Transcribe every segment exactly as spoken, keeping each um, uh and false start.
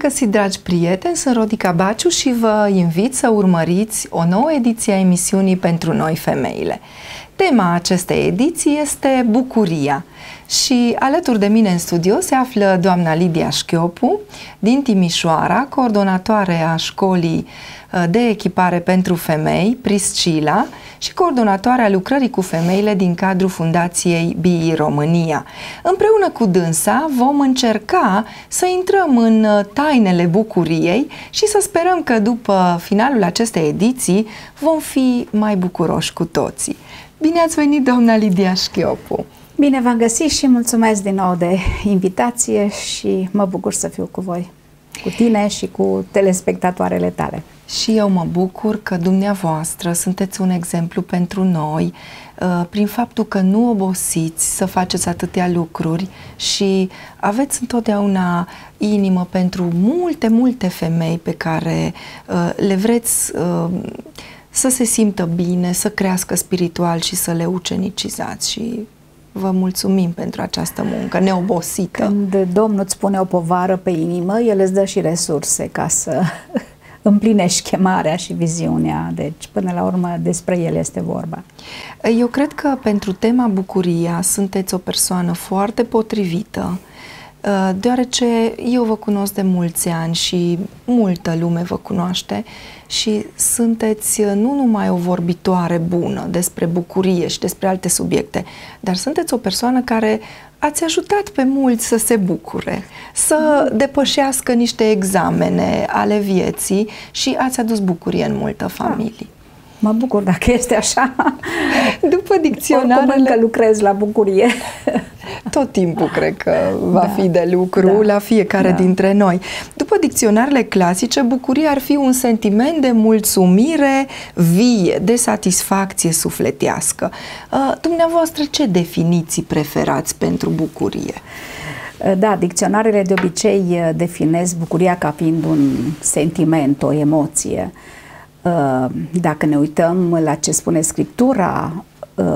găsit, dragi prieteni, sunt Rodica Baciu și vă invit să urmăriți o nouă ediție a emisiunii Pentru noi femeile. Tema acestei ediții este bucuria și alături de mine în studio se află doamna Lidia Șchiopu din Timișoara, coordonatoare a școlii de echipare pentru femei, Priscila, și coordonatoarea lucrării cu femeile din cadrul Fundației B I România. Împreună cu dânsa vom încerca să intrăm în tainele bucuriei și să sperăm că după finalul acestei ediții vom fi mai bucuroși cu toții. Bine ați venit, doamna Lidia Șchiopu! Bine v-am găsit și mulțumesc din nou de invitație și mă bucur să fiu cu voi, cu tine și cu telespectatoarele tale. Și eu mă bucur că dumneavoastră sunteți un exemplu pentru noi prin faptul că nu obosiți să faceți atâtea lucruri și aveți întotdeauna inimă pentru multe, multe femei pe care le vreți să se simtă bine, să crească spiritual și să le ucenicizați și vă mulțumim pentru această muncă neobosită. Când Domnul îți pune o povară pe inimă, El îți dă și resurse ca să împlinești chemarea și viziunea. Deci, până la urmă, despre El este vorba. Eu cred că pentru tema bucuria sunteți o persoană foarte potrivită, deoarece eu vă cunosc de mulți ani și multă lume vă cunoaște și sunteți nu numai o vorbitoare bună despre bucurie și despre alte subiecte, dar sunteți o persoană care ați ajutat pe mulți să se bucure, să depășească niște examene ale vieții și ați adus bucurie în multă familie. Mă bucur dacă este așa. După dicționarele... Oricum încă lucrez la bucurie. Tot timpul cred că va da, fi de lucru da, la fiecare da. dintre noi. După dicționarele clasice, bucuria ar fi un sentiment de mulțumire vie, de satisfacție sufletească. Dumneavoastră, ce definiții preferați pentru bucurie? Da, dicționarele de obicei definesc bucuria ca fiind un sentiment, o emoție. Dacă ne uităm la ce spune Scriptura,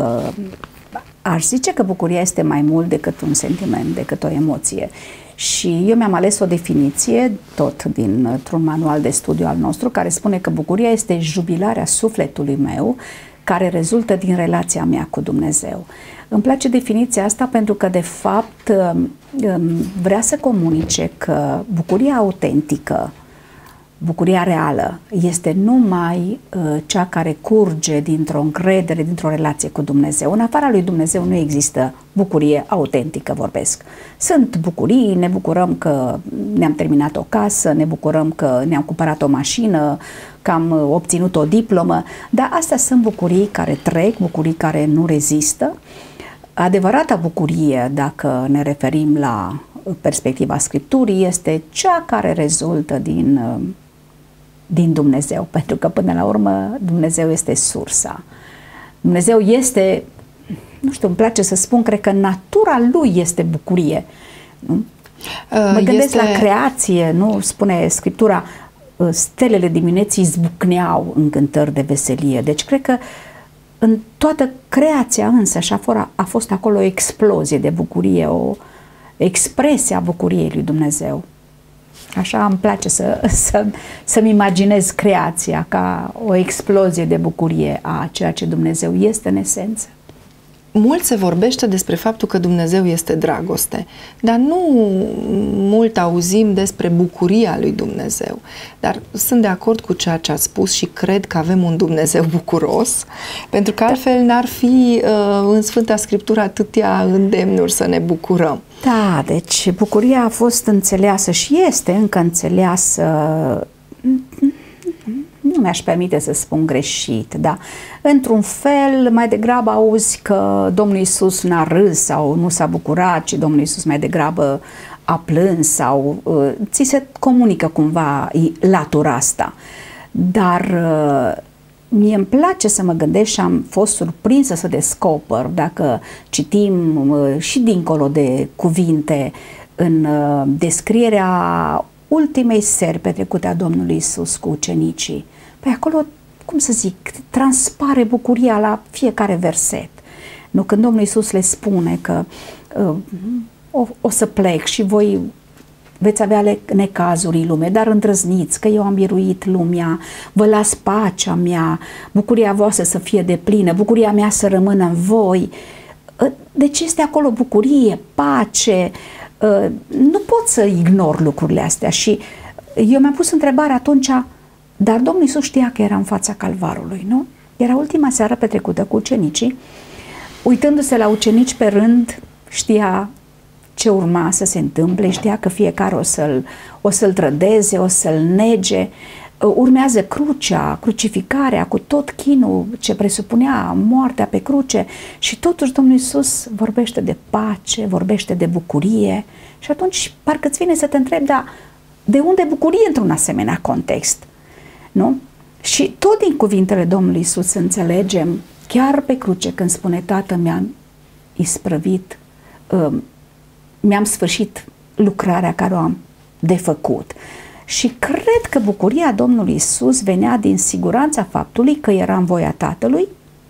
aș zice că bucuria este mai mult decât un sentiment, decât o emoție. Și eu mi-am ales o definiție, tot dintr-un manual de studiu al nostru, care spune că bucuria este jubilarea sufletului meu, care rezultă din relația mea cu Dumnezeu. Îmi place definiția asta pentru că, de fapt, vrea să comunice că bucuria autentică, bucuria reală, este numai uh, cea care curge dintr-o încredere, dintr-o relație cu Dumnezeu. În afara lui Dumnezeu nu există bucurie autentică, vorbesc. Sunt bucurii, ne bucurăm că ne-am terminat o casă, ne bucurăm că ne-am cumpărat o mașină, că am obținut o diplomă, dar astea sunt bucurii care trec, bucurii care nu rezistă. Adevărata bucurie, dacă ne referim la perspectiva Scripturii, este cea care rezultă din din Dumnezeu, pentru că până la urmă Dumnezeu este sursa. Dumnezeu este, nu știu, îmi place să spun, cred că natura Lui este bucurie. Nu? Mă gândesc este... la creație, nu? Spune Scriptura, stelele dimineții zbucneau în cântări de veselie. Deci cred că în toată creația însă și a, a fost acolo o explozie de bucurie, o expresie a bucuriei lui Dumnezeu. Așa îmi place să, să, să-mi imaginez creația ca o explozie de bucurie a ceea ce Dumnezeu este în esență. Mult se vorbește despre faptul că Dumnezeu este dragoste, dar nu mult auzim despre bucuria lui Dumnezeu. Dar sunt de acord cu ceea ce ați spus și cred că avem un Dumnezeu bucuros, pentru că altfel n-ar fi uh, în Sfânta Scriptură atâtea îndemnuri să ne bucurăm. Da, deci bucuria a fost înțeleasă și este încă înțeleasă, nu mi-aș permite să spun greșit, da. Într-un fel, mai degrabă auzi că Domnul Iisus n-a râs sau nu s-a bucurat, ci Domnul Iisus mai degrabă a plâns sau uh, ți se comunică cumva latura asta. Dar uh, mie îmi place să mă gândesc și am fost surprinsă să descoper, dacă citim uh, și dincolo de cuvinte, în uh, descrierea ultimei seri petrecute a Domnului Iisus cu ucenicii. Păi acolo, cum să zic, transpare bucuria la fiecare verset. Nu, când Domnul Iisus le spune că uh, o, o să plec și voi veți avea necazuri în lume, dar îndrăzniți că eu am biruit lumea, vă las pacea mea, bucuria voastră să fie deplină, bucuria mea să rămână în voi. Deci este acolo bucurie, pace, nu pot să ignor lucrurile astea. Și eu mi-am pus întrebarea atunci, dar Domnul Iisus știa că era în fața calvarului, nu? Era ultima seară petrecută cu ucenicii, uitându-se la ucenici pe rând, știa ce urma să se întâmple, știa că fiecare o să-l, o să-l trădeze, o să-l nege, urmează crucea, crucificarea cu tot chinul ce presupunea moartea pe cruce și totuși Domnul Iisus vorbește de pace, vorbește de bucurie și atunci parcă îți vine să te întrebi, dar de unde bucurie într-un asemenea context? Nu? Și tot din cuvintele Domnului Iisus înțelegem, chiar pe cruce când spune Tată mi-am isprăvit, mi-am sfârșit lucrarea care o am de făcut. Și cred că bucuria Domnului Iisus venea din siguranța faptului că era în voia Tatălui,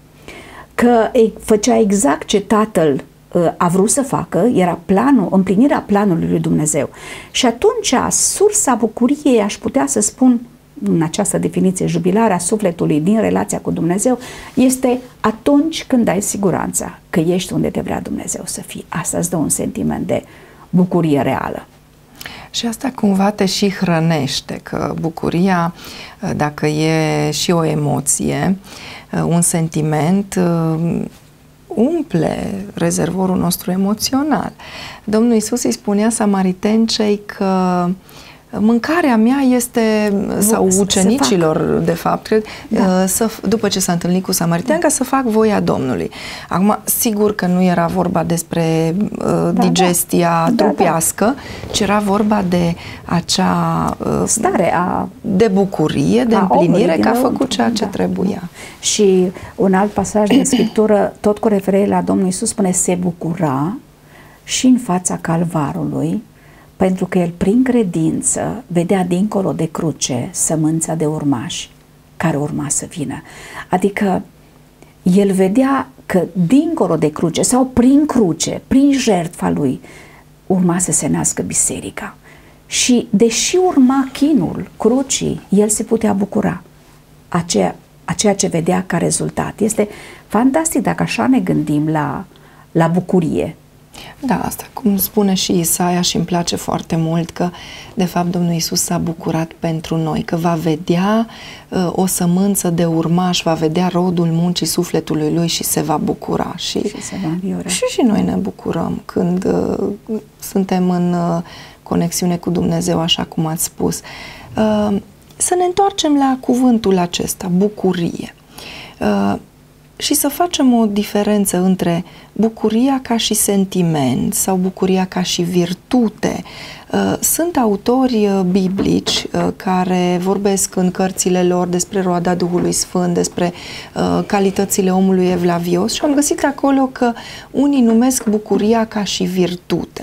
că făcea exact ce Tatăl a vrut să facă, era planul, împlinirea planului lui Dumnezeu. Și atunci sursa bucuriei, aș putea să spun în această definiție, jubilarea sufletului din relația cu Dumnezeu, este atunci când ai siguranța că ești unde te vrea Dumnezeu să fii. Asta îți dă un sentiment de bucurie reală. Și asta cumva te și hrănește, că bucuria, dacă e și o emoție, un sentiment, umple rezervorul nostru emoțional. Domnul Iisus îi spunea samaritencei că mâncarea mea este, sau ucenicilor, de fapt, cred, da. să, după ce s-a întâlnit cu samariteanca, da. să fac voia Domnului. Acum, sigur că nu era vorba despre uh, da, digestia da. trupească, da, da. ci era vorba de acea uh, stare a, de bucurie, de împlinire, că a făcut ceea ce da. trebuia. Și un alt pasaj din Scriptură, tot cu referire la Domnul Iisus, spune se bucura și în fața calvarului, pentru că el prin credință vedea dincolo de cruce sămânța de urmași care urma să vină. Adică el vedea că dincolo de cruce sau prin cruce, prin jertfa lui, urma să se nască biserica. Și deși urma chinul crucii, el se putea bucura a ceea, a ceea ce vedea ca rezultat. Este fantastic dacă așa ne gândim la, la bucurie. Da, asta cum spune și Isaia și îmi place foarte mult că de fapt Domnul Iisus s-a bucurat pentru noi, că va vedea uh, o sămânță de urmaș, va vedea rodul muncii sufletului lui și se va bucura. Și, și, se va înviora. și, și noi ne bucurăm când uh, suntem în uh, conexiune cu Dumnezeu, așa cum ați spus. Uh, să ne întoarcem la cuvântul acesta, bucurie. Uh, Și să facem o diferență între bucuria ca și sentiment sau bucuria ca și virtute. Sunt autori biblici care vorbesc în cărțile lor despre roada Duhului Sfânt, despre calitățile omului evlavios și am găsit acolo că unii numesc bucuria ca și virtute.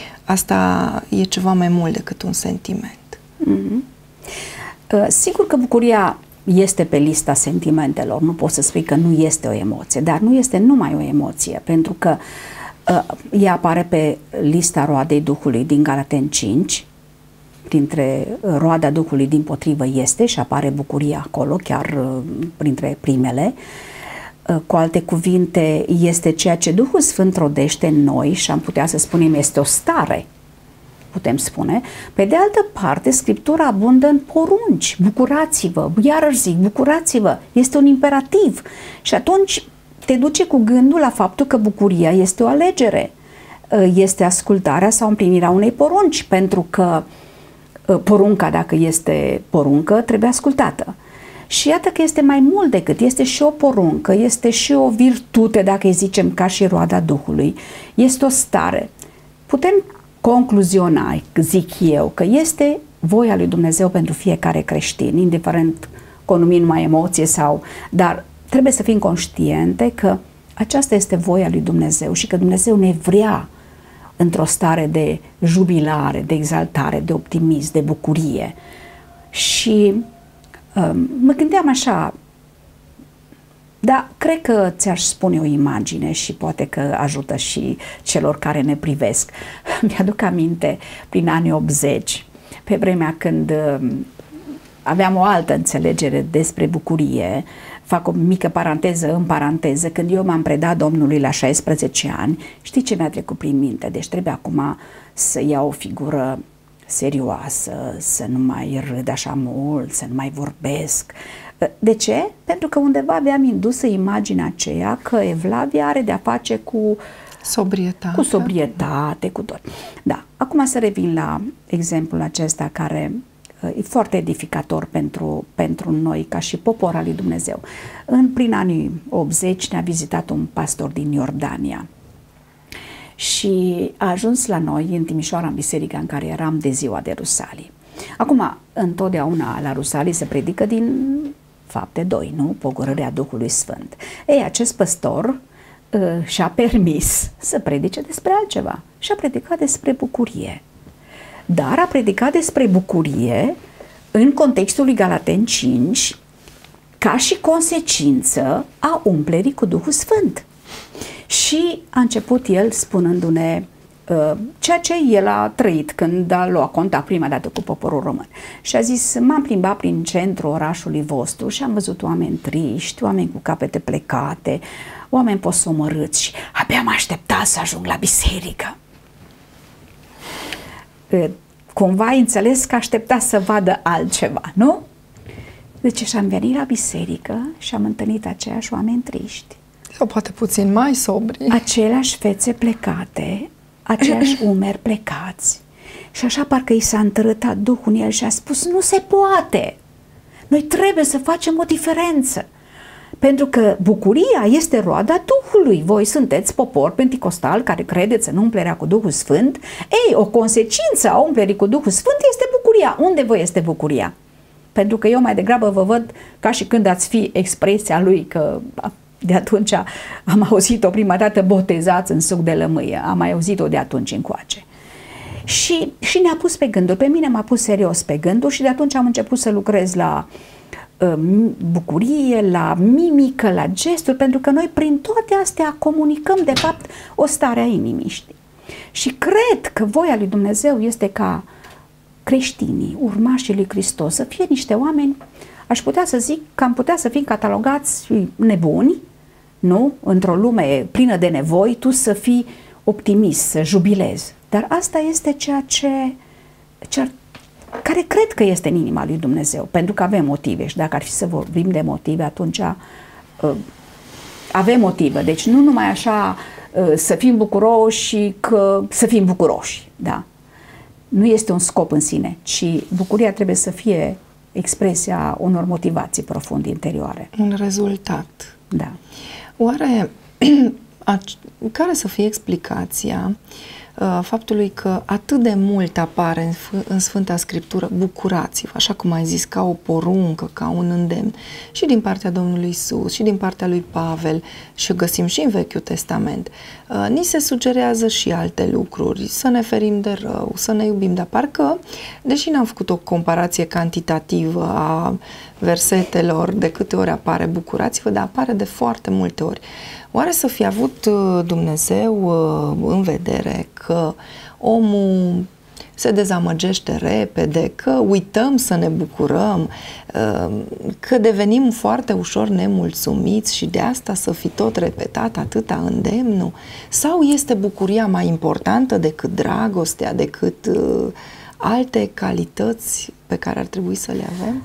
Asta e ceva mai mult decât un sentiment. Mm-hmm. Uh, sigur că bucuria este pe lista sentimentelor, nu poți să spui că nu este o emoție, dar nu este numai o emoție, pentru că uh, ea apare pe lista roadei Duhului din Galateni cinci, printre roada Duhului dimpotrivă este și apare bucuria acolo, chiar uh, printre primele. Uh, cu alte cuvinte, este ceea ce Duhul Sfânt rodește în noi și am putea să spunem este o stare, putem spune. Pe de altă parte, Scriptura abundă în porunci. Bucurați-vă, iarăși zic, bucurați-vă. Este un imperativ. Și atunci te duce cu gândul la faptul că bucuria este o alegere. Este ascultarea sau împlinirea unei porunci, pentru că porunca, dacă este poruncă, trebuie ascultată. Și iată că este mai mult decât, este și o poruncă, este și o virtute, dacă îi zicem ca și roada Duhului. Este o stare. Putem concluziona, zic eu, că este voia lui Dumnezeu pentru fiecare creștin, indiferent că o numim numai emoție sau, dar trebuie să fim conștiente că aceasta este voia lui Dumnezeu și că Dumnezeu ne vrea într-o stare de jubilare, de exaltare, de optimism, de bucurie. Și um, mă gândeam așa, Da, cred că ți-aș spune o imagine și poate că ajută și celor care ne privesc. Mi-aduc aminte, prin anii optzeci, pe vremea când aveam o altă înțelegere despre bucurie, fac o mică paranteză în paranteză, când eu m-am predat Domnului la șaisprezece ani, știi ce mi-a trecut prin minte? Deci trebuie acum să iau o figură serioasă, să nu mai râd așa mult, să nu mai vorbesc. De ce? Pentru că undeva aveam indusă imaginea aceea că Evlavia are de-a face cu sobrietate, cu sobrietate, cu tot. Da, acum să revin la exemplul acesta care e foarte edificator pentru, pentru noi ca și popor al lui Dumnezeu. În prin anii optzeci ne-a vizitat un pastor din Iordania și a ajuns la noi în Timișoara, în biserica în care eram de ziua de Rusalii. Acum, întotdeauna la Rusalii se predică din Fapte doi, nu? Pogorârea Duhului Sfânt. Ei, acest păstor uh, și-a permis să predice despre altceva și a predicat despre bucurie. Dar a predicat despre bucurie în contextul lui Galateni cinci ca și consecință a umplerii cu Duhul Sfânt. Și a început el spunându-ne uh, ceea ce el a trăit când a luat contact prima dată cu poporul român. Și a zis, m-am plimbat prin centrul orașului vostru și am văzut oameni triști, oameni cu capete plecate, oameni posomorâți și abia m-am așteptat să ajung la biserică. Uh, cumva ai înțeles că aștepta să vadă altceva, nu? Deci și-am venit la biserică și am întâlnit aceiași oameni triști. Sau poate puțin mai sobri. Aceleași fețe plecate, aceiași umeri plecați. Și așa parcă i s-a întărâtat Duhul în el și a spus, nu se poate! Noi trebuie să facem o diferență. Pentru că bucuria este roada Duhului. Voi sunteți popor penticostal care credeți în umplerea cu Duhul Sfânt. Ei, o consecință a umplerii cu Duhul Sfânt este bucuria. Unde vă este bucuria? Pentru că eu mai degrabă vă văd ca și când ați fi expresia lui, că de atunci am auzit-o prima dată, botezați în suc de lămâie. Am mai auzit-o de atunci încoace. Și, și ne-a pus pe gânduri. Pe mine m-a pus serios pe gânduri și de atunci am început să lucrez la bucurie, la mimică, la gesturi, pentru că noi prin toate astea comunicăm de fapt o stare a inimii, știi? Și cred că voia lui Dumnezeu este ca creștinii, urmașii lui Hristos, să fie niște oameni, aș putea să zic că am putea să fim catalogați nebuni, nu? Într-o lume plină de nevoi, tu să fii optimist, să jubilezi. Dar asta este ceea ce, ce care cred că este în inima lui Dumnezeu, pentru că avem motive și dacă ar fi să vorbim de motive, atunci uh, avem motive. Deci nu numai așa uh, să fim bucuroși, că să fim bucuroși, da? Nu este un scop în sine, ci bucuria trebuie să fie expresia unor motivații profunde interioare. Un rezultat. Da. Oare care să fie explicația faptului că atât de mult apare în, în Sfânta Scriptură bucurați-vă, așa cum ai zis, ca o poruncă, ca un îndemn, și din partea Domnului Iisus, și din partea lui Pavel, și o găsim și în Vechiul Testament. Ni se sugerează și alte lucruri, să ne ferim de rău, să ne iubim, dar parcă, deși n-am făcut o comparație cantitativă a versetelor, de câte ori apare bucurați-vă, dar apare de foarte multe ori. Oare să fi avut Dumnezeu în vedere că omul se dezamăgește repede, că uităm să ne bucurăm, că devenim foarte ușor nemulțumiți și de asta să fi tot repetat atâta îndemnul? Sau este bucuria mai importantă decât dragostea, decât alte calități pe care ar trebui să le avem?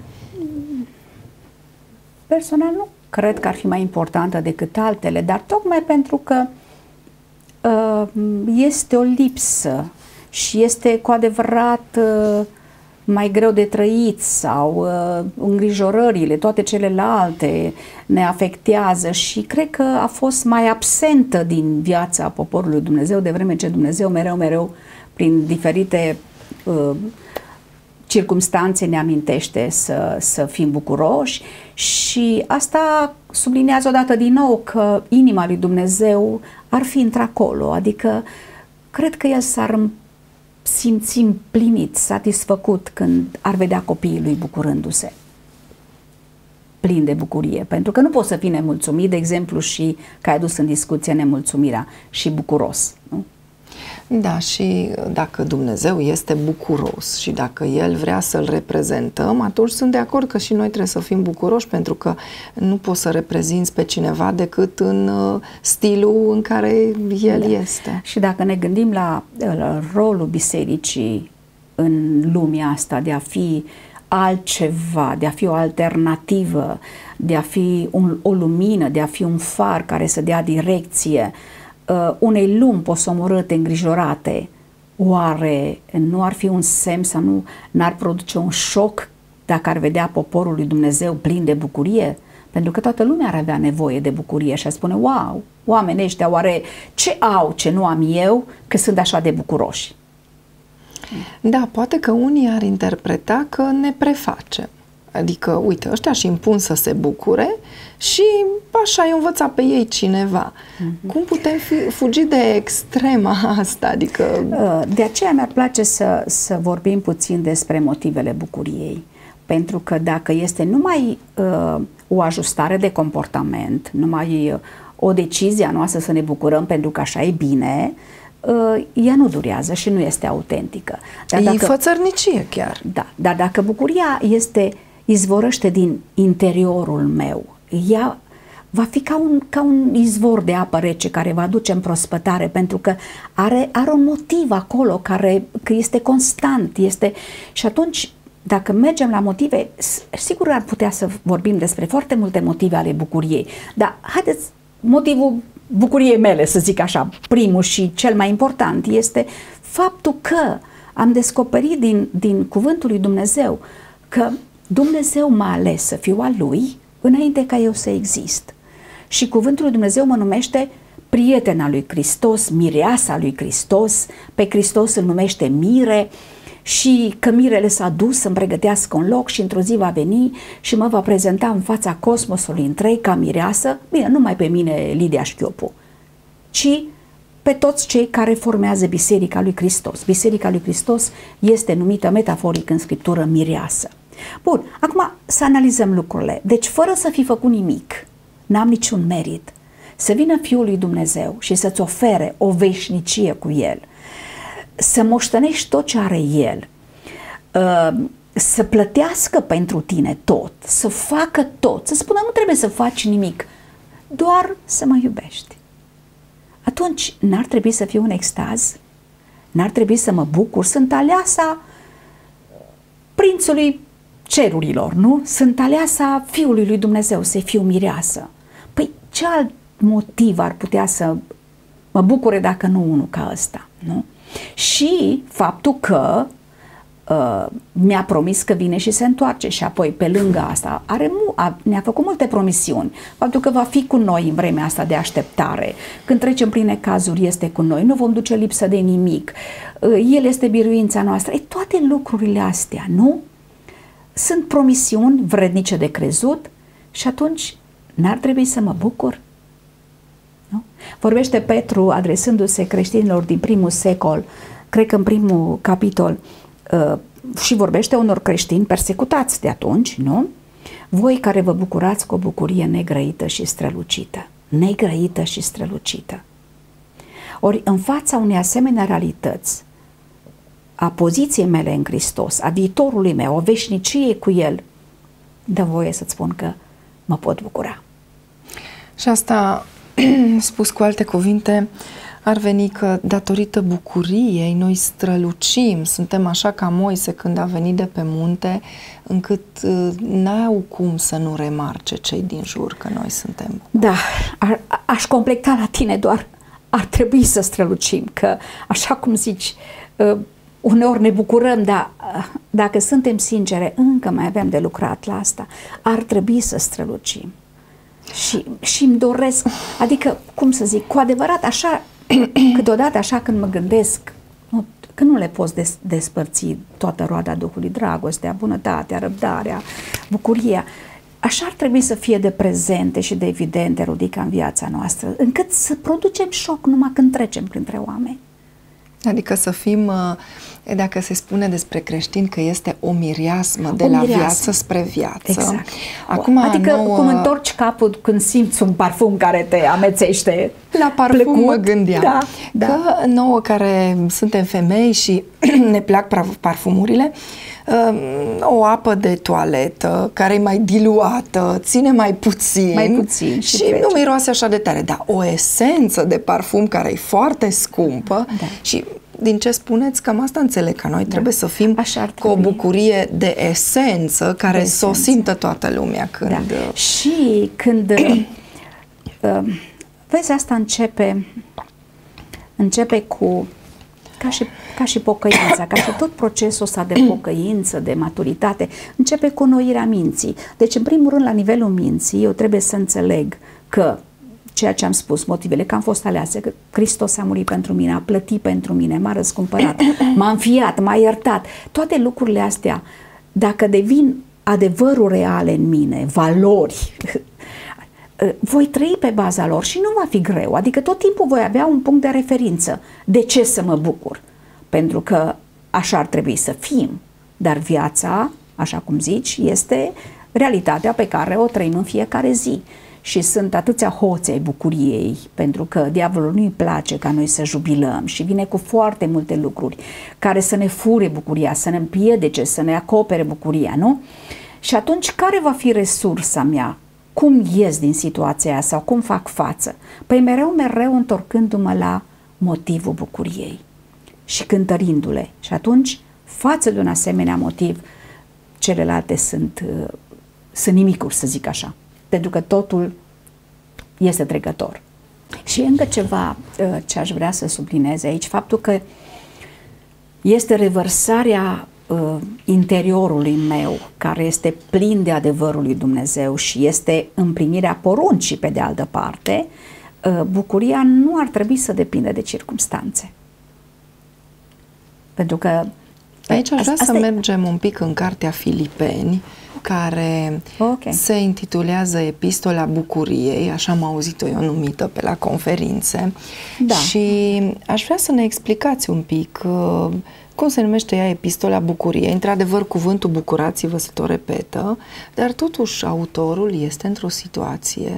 Personal nu cred că ar fi mai importantă decât altele, dar tocmai pentru că uh, este o lipsă și este cu adevărat uh, mai greu de trăit sau uh, îngrijorările, toate celelalte ne afectează și cred că a fost mai absentă din viața poporului Dumnezeu, de vreme ce Dumnezeu mereu, mereu, prin diferite uh, circumstanțe ne amintește să, să fim bucuroși și asta sublinează odată din nou că inima lui Dumnezeu ar fi într-acolo, adică cred că el s-ar simți împlinit, satisfăcut când ar vedea copiii lui bucurându-se. plin de bucurie, pentru că nu poți să fii nemulțumit, de exemplu, și că ai adus în discuție nemulțumirea, și bucuros, nu? Da, și dacă Dumnezeu este bucuros și dacă El vrea să-L reprezentăm, atunci sunt de acord că și noi trebuie să fim bucuroși, pentru că nu poți să reprezinți pe cineva decât în stilul în care El da. este. Și dacă ne gândim la, la rolul bisericii în lumea asta, de a fi altceva, de a fi o alternativă, de a fi un, o lumină, de a fi un far care să dea direcție uh, unei lumi posomorâte, îngrijorate, oare nu ar fi un semn sau nu n-ar produce un șoc dacă ar vedea poporul lui Dumnezeu plin de bucurie? Pentru că toată lumea ar avea nevoie de bucurie și ar spune, wow, oamenii ăștia oare ce au ce nu am eu că sunt așa de bucuroși? Da, poate că unii ar interpreta că ne prefacem. Adică, uite, ăștia își impun să se bucure și așa i-a învățat pe ei cineva. Mm-hmm. Cum putem fi, fugi de extrema asta? Adică... De aceea mi-ar place să, să vorbim puțin despre motivele bucuriei. Pentru că dacă este numai uh, o ajustare de comportament, numai uh, o decizie a noastră să ne bucurăm pentru că așa e bine, uh, ea nu durează și nu este autentică. Dar dacă, e fățărnicie chiar. Da, dar dacă bucuria este, izvorăște din interiorul meu, ea va fi ca un, ca un izvor de apă rece care va duce în prospătare, pentru că are, are un motiv acolo care că este constant, este, și atunci dacă mergem la motive, sigur ar putea să vorbim despre foarte multe motive ale bucuriei, dar haideți, motivul bucuriei mele, să zic așa, primul și cel mai important este faptul că am descoperit din, din cuvântul lui Dumnezeu că Dumnezeu m-a ales să fiu al Lui înainte ca eu să exist. Și cuvântul lui Dumnezeu mă numește prietena lui Hristos, mireasa lui Hristos, pe Hristos îl numește mire, și că mirele s-a dus să-mi pregătească un loc și într-o zi va veni și mă va prezenta în fața cosmosului întreg ca mireasă, bine, nu numai pe mine, Lidia Șchiopu, ci pe toți cei care formează Biserica lui Hristos. Biserica lui Hristos este numită metaforic în Scriptură mireasă. Bun, acum să analizăm lucrurile. Deci, fără să fi făcut nimic, n-am niciun merit, să vină Fiul lui Dumnezeu și să-ți ofere o veșnicie cu El, să moștenești tot ce are El, să plătească pentru tine tot, să facă tot, să spună nu trebuie să faci nimic, doar să mă iubești. Atunci n-ar trebui să fiu în extaz? N-ar trebui să mă bucur? Sunt aleasa prințului cerurilor, nu? Sunt aleasa Fiului lui Dumnezeu, să fiu mireasă. Păi ce alt motiv ar putea să mă bucure dacă nu unul ca ăsta, nu? Și faptul că uh, mi-a promis că vine și se întoarce și apoi pe lângă asta are, a, ne-a făcut multe promisiuni. Faptul că va fi cu noi în vremea asta de așteptare, când trecem prin necazuri este cu noi, nu vom duce lipsă de nimic, uh, El este biruința noastră. E, toate lucrurile astea, nu? Sunt promisiuni vrednice de crezut și atunci n-ar trebui să mă bucur? Nu? Vorbește Petru adresându-se creștinilor din primul secol, cred că în primul capitol, uh, și vorbește unor creștini persecutați de atunci, nu? Voi care vă bucurați cu o bucurie negrăită și strălucită. Negrăită și strălucită. Ori în fața unei asemenea realități, a poziției mele în Hristos, a viitorului meu, o veșnicie cu El, dă voie să-ți spun că mă pot bucura. Și asta, spus cu alte cuvinte, ar veni că datorită bucuriei noi strălucim, suntem așa ca Moise când a venit de pe munte, încât n-au cum să nu remarce cei din jur că noi suntem bucuri. Da, ar, aș completa la tine doar, ar trebui să strălucim, că așa cum zici, uneori ne bucurăm, dar dacă suntem sincere, încă mai avem de lucrat la asta. Ar trebui să strălucim. Și, și îmi doresc, adică, cum să zic, cu adevărat, așa, câteodată așa când mă gândesc, nu, că nu le poți des, despărți toată roada Duhului, dragostea, bunătatea, răbdarea, bucuria, așa ar trebui să fie de prezente și de evidente, Rodica, în viața noastră, încât să producem șoc numai când trecem printre oameni. Adică să fim uh, Dacă se spune despre creștin că este o mireasmă de o la mireasmă. viață spre viață. Exact. Acum, adică nouă... cum întorci capul când simți un parfum care te amețește. La parfum plăcut. mă gândeam. Da, da. Că nouă care suntem femei și ne plac parfumurile, o apă de toaletă care e mai diluată, ține mai puțin, mai puțin și, și nu miroase așa de tare, dar o esență de parfum care e foarte scumpă, da. Și din ce spuneți, cam asta înțeleg, că noi da. trebuie să fim cu o bucurie de esență care de esență. Să o simtă toată lumea când... Da. Și când uh, vezi, asta începe începe cu ca și, ca și pocăința, ca și tot procesul ăsta de pocăință, de maturitate, începe cu înnoirea minții. Deci, în primul rând, la nivelul minții, eu trebuie să înțeleg că ceea ce am spus, motivele, că am fost aleasă, că Hristos a murit pentru mine, a plătit pentru mine, m-a răscumpărat, m-a înfiat, m-a iertat. Toate lucrurile astea, dacă devin adevăruri reale în mine, valori, voi trăi pe baza lor și nu va fi greu. Adică tot timpul voi avea un punct de referință. De ce să mă bucur? Pentru că așa ar trebui să fim. Dar viața, așa cum zici, este realitatea pe care o trăim în fiecare zi. Și sunt atâția hoți ai bucuriei, pentru că diavolul nu-i place ca noi să jubilăm și vine cu foarte multe lucruri care să ne fure bucuria, să ne împiedece, să ne acopere bucuria, nu? Și atunci, care va fi resursa mea? Cum ies din situația aia sau cum fac față? Păi mereu, mereu întorcându-mă la motivul bucuriei și cântărindu-le. Și atunci, față de un asemenea motiv, celelalte sunt, sunt nimicuri, să zic așa. Pentru că totul este trecător. Și încă ceva ce aș vrea să subliniez aici, faptul că este revărsarea uh, interiorului meu, care este plin de adevărul lui Dumnezeu și este împlinirea poruncii pe de altă parte, uh, bucuria nu ar trebui să depindă de circumstanțe. Pentru că aici aș vrea să mergem un pic în cartea Filipeni, care okay. se intitulează Epistola Bucuriei, așa am auzit-o eu numită pe la conferințe, da. Și aș vrea să ne explicați un pic uh, cum se numește ea Epistola Bucuriei. Într-adevăr, cuvântul bucurați-vă se tot repetă, dar totuși autorul este într-o situație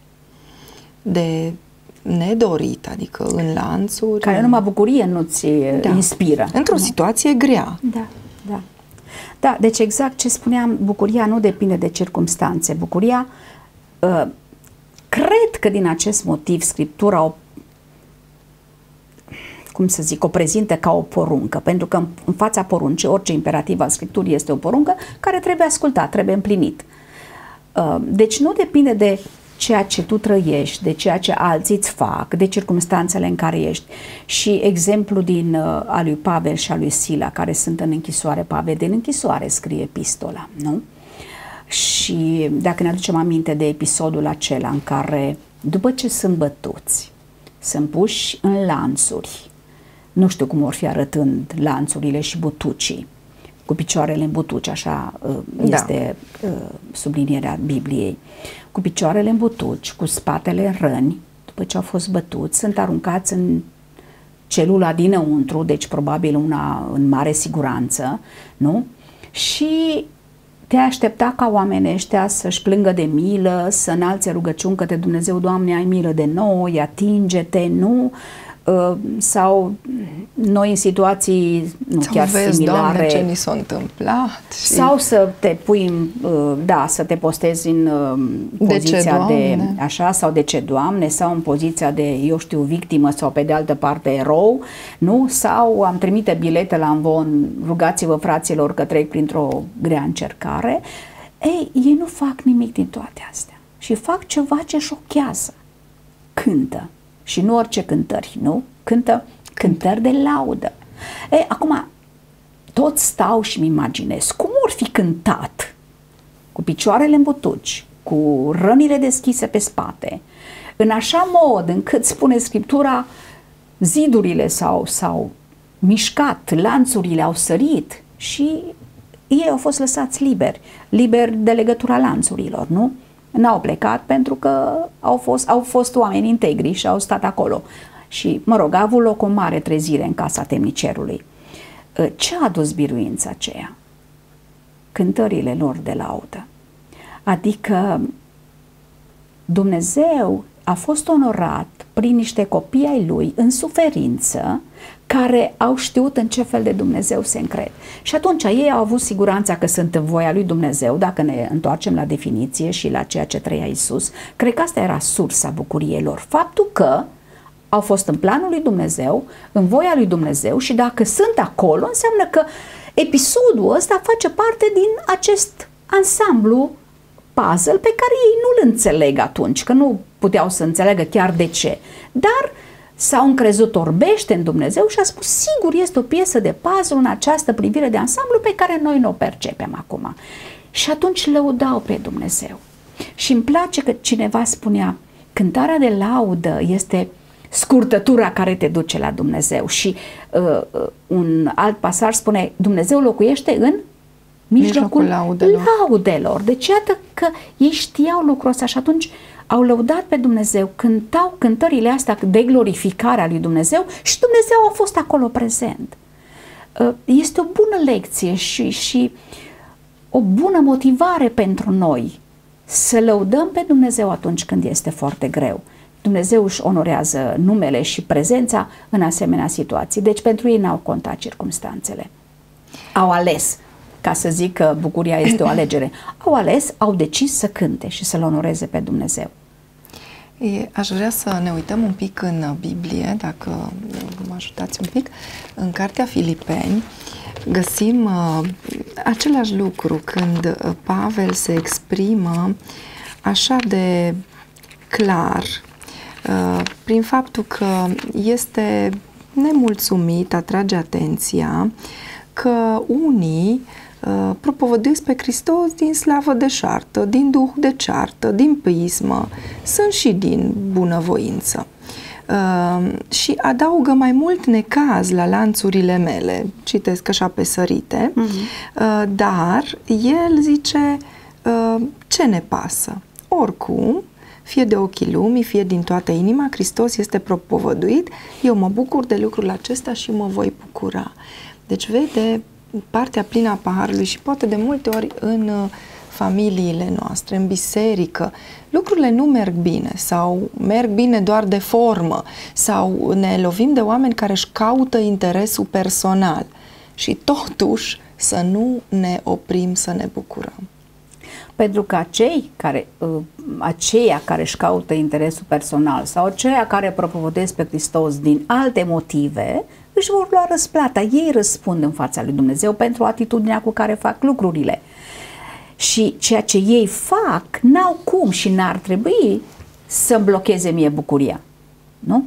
de nedorit, adică în lanțuri. Care numai bucurie nu-ți da. inspiră. Într-o nu? situație grea. Da, da. Da, deci exact ce spuneam, bucuria nu depinde de circumstanțe. Bucuria, uh, cred că din acest motiv Scriptura o, cum să zic, o prezintă ca o poruncă, pentru că în, în fața poruncii, orice imperativ al Scripturii este o poruncă care trebuie ascultat, trebuie împlinit. Uh, deci nu depinde de ceea ce tu trăiești, de ceea ce alții îți fac, de circumstanțele în care ești. Și exemplu din uh, al lui Pavel și al lui Sila, care sunt în închisoare, Pavel din închisoare scrie epistola, nu? Și dacă ne aducem aminte de episodul acela în care, după ce sunt bătuți, sunt puși în lanțuri, nu știu cum vor fi arătând lanțurile și butucii, cu picioarele în butuci, așa este da. sublinierea Bibliei, cu picioarele în butuci, cu spatele în răni, după ce au fost bătuți, sunt aruncați în celula dinăuntru, deci probabil una în mare siguranță, nu? Și te aștepta ca oamenii ăștia să-și plângă de milă, să înalțe rugăciuni către Dumnezeu, Doamne, ai milă de noi, atinge-te, nu? Sau noi în situații nu sau chiar vezi, similare, Doamne, ce ni s-a întâmplat și... sau să te pui da, să te postezi în poziția de, ce, de așa, sau de ce, Doamne, sau în poziția de, eu știu, victimă sau pe de altă parte erou, nu? Sau am trimite bilete la Amvon, rugați-vă fraților că trec printr-o grea încercare. Ei, ei nu fac nimic din toate astea și fac ceva ce șochează. Cântă. Și nu orice cântări, nu? Cântă cântări de laudă. Ei, acum, tot stau și-mi imaginez cum or fi cântat, cu picioarele în butuci, cu rănile deschise pe spate, în așa mod încât, spune Scriptura, zidurile s-au, s-au mișcat, lanțurile au sărit și ei au fost lăsați liberi, liberi de legătura lanțurilor, nu? N-au plecat pentru că au fost, au fost oameni integri și au stat acolo. Și, mă rog, a avut loc o mare trezire în casa temnicerului. Ce a adus biruința aceea? Cântările lor de laudă. Adică Dumnezeu a fost onorat prin niște copii ai Lui în suferință, care au știut în ce fel de Dumnezeu se încred. Și atunci ei au avut siguranța că sunt în voia lui Dumnezeu, dacă ne întoarcem la definiție și la ceea ce trăia Iisus. Cred că asta era sursa bucuriei lor. Faptul că au fost în planul lui Dumnezeu, în voia lui Dumnezeu, și dacă sunt acolo, înseamnă că episodul ăsta face parte din acest ansamblu puzzle pe care ei nu-l înțeleg atunci, că nu puteau să înțeleagă chiar de ce. Dar s-au încrezut orbește în Dumnezeu și a spus, sigur, este o piesă de puzzle în această privire de ansamblu pe care noi nu o percepem acum. Și atunci lăudau pe Dumnezeu. Și îmi place că cineva spunea, cântarea de laudă este scurtătura care te duce la Dumnezeu. Și uh, un alt pasaj spune, Dumnezeu locuiește în mijlocul laudelor. laudelor. Deci iată că ei știau lucrul ăsta și atunci au lăudat pe Dumnezeu, cântau cântările astea de glorificare a lui Dumnezeu și Dumnezeu a fost acolo prezent. Este o bună lecție și, și o bună motivare pentru noi să lăudăm pe Dumnezeu atunci când este foarte greu. Dumnezeu își onorează numele și prezența în asemenea situații. Deci pentru ei n-au contat circumstanțele. Au ales, ca să zic că bucuria este o alegere, au ales, au decis să cânte și să-L onoreze pe Dumnezeu. Aș vrea să ne uităm un pic în Biblie, dacă mă ajutați un pic. În Cartea Filipeni găsim uh, același lucru când Pavel se exprimă așa de clar uh, prin faptul că este nemulțumit, atrage atenția că unii Uh, propovăduiesc pe Hristos din slavă deșartă, din duh de ceartă, din pismă, sunt și din bunăvoință. Uh, și adaugă mai mult necaz la lanțurile mele, citesc așa pe sărite, uh-huh. uh, dar el zice, uh, ce ne pasă? Oricum, fie de ochii lumii, fie din toată inima, Hristos este propovăduit, eu mă bucur de lucrul acesta și mă voi bucura. Deci vede partea plină a paharului și poate de multe ori în familiile noastre, în biserică, lucrurile nu merg bine sau merg bine doar de formă sau ne lovim de oameni care își caută interesul personal și totuși să nu ne oprim să ne bucurăm. Pentru că acei care, aceia care își caută interesul personal sau aceia care propovăduiesc pe Hristos din alte motive își vor lua răsplata. Ei răspund în fața lui Dumnezeu pentru atitudinea cu care fac lucrurile. Și ceea ce ei fac n-au cum și n-ar trebui să-mi blocheze mie bucuria. Nu?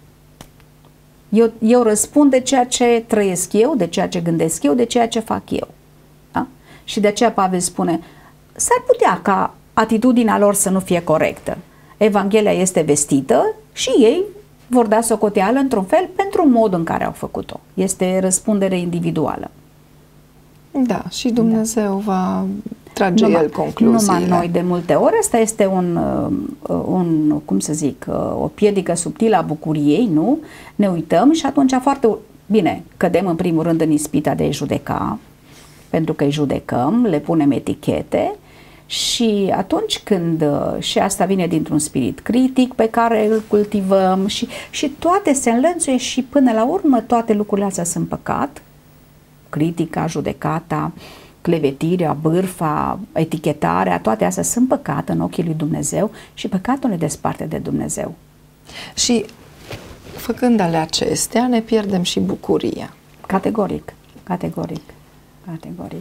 Eu, eu răspund de ceea ce trăiesc eu, de ceea ce gândesc eu, de ceea ce fac eu. Da? Și de aceea Pavel spune, s-ar putea ca atitudinea lor să nu fie corectă. Evanghelia este vestită și ei vor da socoteală într-un fel pentru modul în care au făcut-o. Este răspundere individuală. Da, și Dumnezeu da. va trage numai, el concluziile. Numai noi de multe ori. Asta este un, un, cum să zic, o piedică subtilă a bucuriei, nu? Ne uităm și atunci foarte bine, cădem în primul rând în ispita de a-i judeca, pentru că îi judecăm, le punem etichete. Și atunci când, și asta vine dintr-un spirit critic pe care îl cultivăm și, și toate se înlănțuie și până la urmă toate lucrurile astea sunt păcat, critica, judecata, clevetirea, bârfa, etichetarea, toate astea sunt păcat în ochii lui Dumnezeu și păcatul ne desparte de Dumnezeu. Și făcând ale acestea ne pierdem și bucuria. Categoric, categoric, categoric.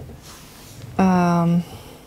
Um...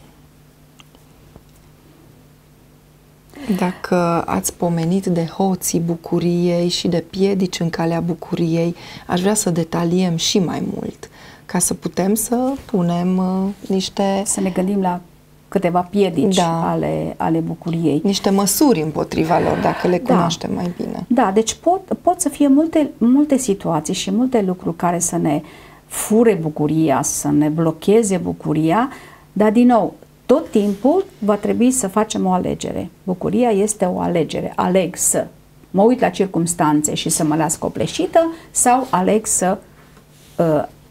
Dacă ați pomenit de hoții bucuriei și de piedici în calea bucuriei, aș vrea să detaliem și mai mult, ca să putem să punem uh, niște... Să ne gândim la câteva piedici da. ale, ale bucuriei. Niște măsuri împotriva lor, dacă le cunoaștem da. mai bine. Da, deci pot, pot să fie multe, multe situații și multe lucruri care să ne fure bucuria, să ne blocheze bucuria, dar din nou, tot timpul va trebui să facem o alegere. Bucuria este o alegere. Aleg să mă uit la circumstanțe și să mă las copleșită sau aleg să uh,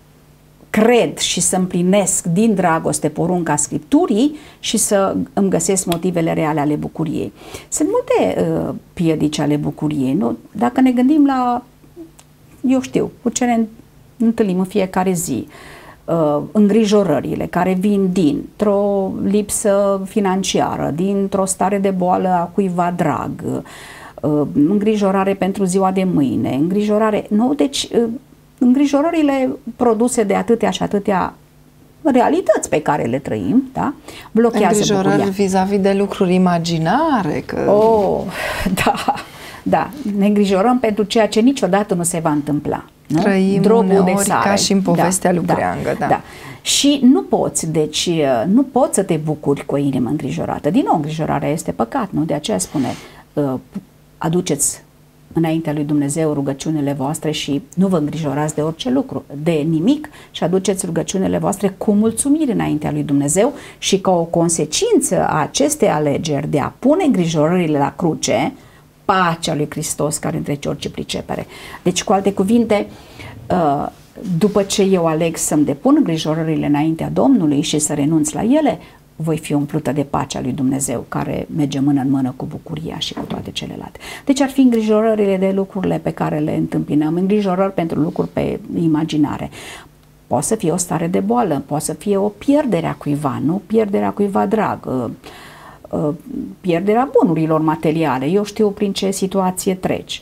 cred și să împlinesc din dragoste porunca Scripturii și să îmi găsesc motivele reale ale bucuriei. Sunt multe uh, piedici ale bucuriei. Nu? Dacă ne gândim la, eu știu, cu ce ne întâlnim în fiecare zi, uh, îngrijorările care vin dintr-o lipsă financiară, dintr-o stare de boală a cuiva drag, uh, îngrijorare pentru ziua de mâine, îngrijorare, nu, deci uh, îngrijorările produse de atâtea și atâtea realități pe care le trăim, da, blochează îngrijorări bucuria. vis-a-vis de lucruri imaginare. Că... Oh, da, da, ne îngrijorăm pentru ceea ce niciodată nu se va întâmpla. Nu? Trăim Drogul de uneori sare. ca și în povestea da, lui da, Creangă. Da. Da. Și nu poți, deci nu poți să te bucuri cu o inimă îngrijorată. Din nou, îngrijorarea este păcat, nu? De aceea spune, aduceți înaintea lui Dumnezeu rugăciunile voastre și nu vă îngrijorați de orice lucru, de nimic, și aduceți rugăciunile voastre cu mulțumiri înaintea lui Dumnezeu, și ca o consecință a acestei alegeri de a pune îngrijorările la cruce, pacea lui Hristos care întrece orice pricepere. Deci, cu alte cuvinte, după ce eu aleg să-mi depun îngrijorările înaintea Domnului și să renunț la ele, voi fi umplută de pacea lui Dumnezeu, care merge mână în mână cu bucuria și cu toate celelalte. Deci ar fi îngrijorările de lucrurile pe care le întâmpinăm, îngrijorări pentru lucruri pe imaginare. Poate să fie o stare de boală, poate să fie o pierdere a cuiva, nu? Pierderea cuiva drag, pierderea bunurilor materiale, eu știu prin ce situație treci.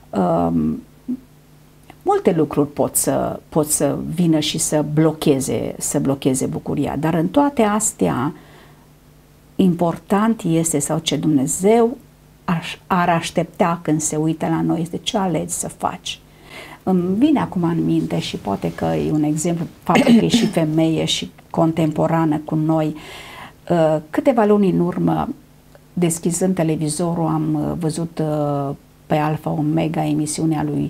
Multe lucruri pot să, pot să vină și să blocheze, să blocheze bucuria, dar în toate astea important este, sau ce Dumnezeu ar aștepta când se uită la noi, este ce alegi să faci. Îmi vine acum în minte și poate că e un exemplu, faptul că e și femeie și contemporană cu noi. Câteva luni în urmă, deschizând televizorul, am văzut pe Alfa Omega emisiunea lui